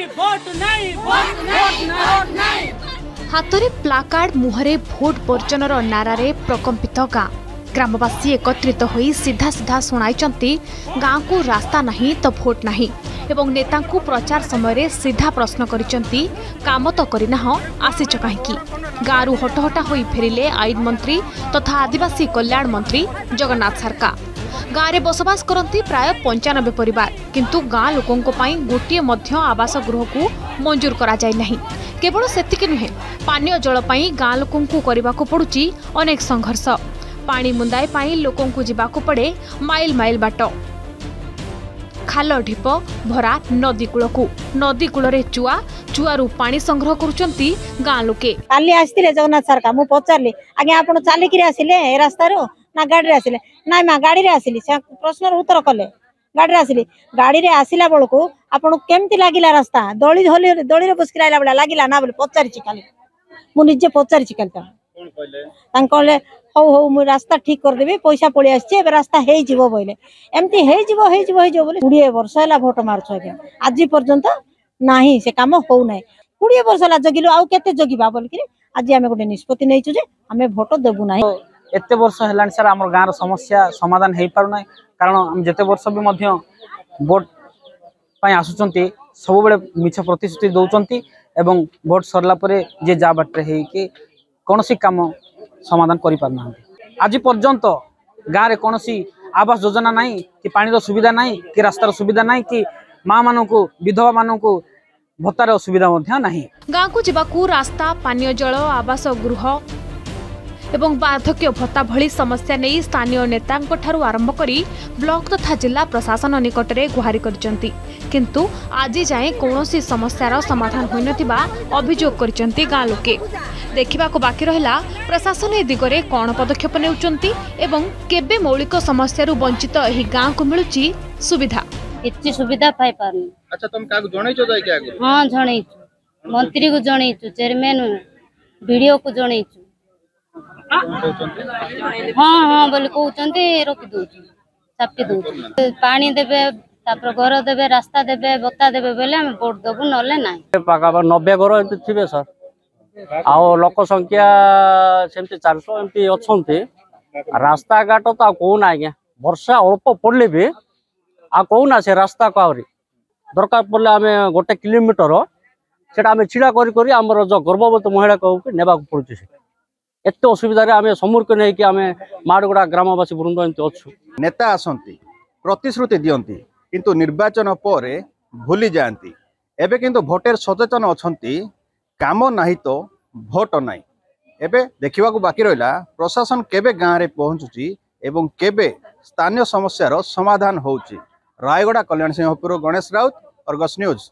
हाथ में placard मुहरे vote Bergner नारे प्रकंपित गाँ ग्रामवासी एकत्रित होई सीधा सीधा शुणाई गाँव को रास्ता नहीं तो भोट नहीं एवं नेता को प्रचार समय सीधा प्रश्न करिसेंती काम तो करना आसीच कहीं गाँव हटहटा होई फेरिले आईन मंत्री तथा आदिवासी कल्याण मंत्री जगन्नाथ सरकार गाँव में बसवास करती प्राय 95 परिवार किंतु गाँ लोकों गोटे मध्य आवास गृह को मंजूर करा जाय नहीं। केवल सेतिक नुहे पानीय जल पाई गाँ लोकों को करने को पड़ुची अनेक संघर्ष पानी मुंदाए पाई लोकों को जीवाकू पड़े माइल माइल बाट खाल ढीप भरा नदी कूल रे चुआरू पानी संग्रह करुचंती गाँ लोके काली आस्तिले जगन्नाथ सरकार मु पचारली आगे आपण चालिक आसिले ए रास्ता रो ना गाड़ी आसिले ना माँ गाड़ी आसिली प्रश्न उत्तर कले गाड़ी आसिली गाड़ी आसिला बेलू आपन केमती लगिला रास्ता दली दली बसकी आइला बेला लगिला ना बोले पचारि खाली मु निजे पचारि खाली कहले हौ हौ मु रास्ता ठीक करदेवी पैसा पड़ी आसी रास्ता हो बोले एमती हो 20 वर्ष है भोट मार्च आज पर्यंत नहीं से कम हो ना 20 वर्ष है जगिलु आउ केते जगिबा बोलकि आज आम गोटे निष्पत्ति नहीं आम भोट देबू ना एते वर्ष है सर आम गाँव समस्या समाधान हो पार ना कारण जिते वर्ष भी भोट आसुचंती सब बेले मिछ प्रतिश्रुति दौरान एवं भोट सरला जे जा बाटे है कौन सी काम समाधान करि पारना आज पर्यंत गाँव में कौन सी आवास योजना नहीं कि पानी सुविधा नहीं कि रास्तार सुविधा नहीं कि माँ मान को विधवा मान को भत्तार सुविधा नहीं। गाँव को जीवाकू रास्ता पानीय जल आवास गृह एवं वार्धक्य भत्ता भली समस्या नहीं स्थानीय नेतांको ठारू आरंभ करी ब्लॉक तथा जिला प्रशासन निकट में गुहारी करचंती किंतु आज जाए कौनसी समस्यार समाधान होई नथिबा अभियोग करचंती गाँ लोके देखा बाकी रहा प्रशासन ए दिगरे कौन पदक्षेप नेउचंती एवं केबे मौलिक समस्यारू वंचित एही गाँ को मिलुची सुविधा इतनी सुविधा पाई पारनी। अच्छा तुम काग जणैछो जाय के आगु? हां जणैछु मंत्री को जणैछु चेयरमैन वीडियो को जणैछु हाँ हाँ बोले कहते रोकी दौ चापी दौ पानी देवे घर देवे रास्ता देवे बता देवे बोले आम भोट देबू नले ना पाखा 90 घर थे सर आउ लोक संख्या सेमती 400 एमती अच्छा रास्ता घाट तो कौना आज्ञा वर्षा अल्प पड़े भी आ कौना से रास्ता को आहरी दरकार पड़े आम 1 किलोमीटर से छिड़ा कर जो गर्भवती महिला को नेबा पड़ुचे एत असुविधा आम सम्मुखीन होकर आम माड़गुड़ा ग्रामवासी वृंद एमती अच्छु नेता आसती प्रतिश्रुति दियंती किंतु निर्वाचन पर भूली जाती एबे किंतु भोटर सचेतन अछंती काम नहीं तो भोट नहीं एबे देखा बाकी रहा प्रशासन केबे गाँव में पहुँचुची एवं केबे स्थानीय समस्यार समाधान होउची। Rayagada Kalyan Singhpur Ganesh Raut Argus news.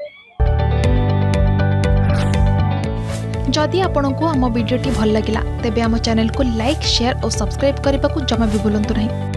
जदि आपंक आम भिडी भल लगा तेब आम चैनल को लाइक शेयर और सब्सक्राइब करने को जमा भी भूलु नहीं।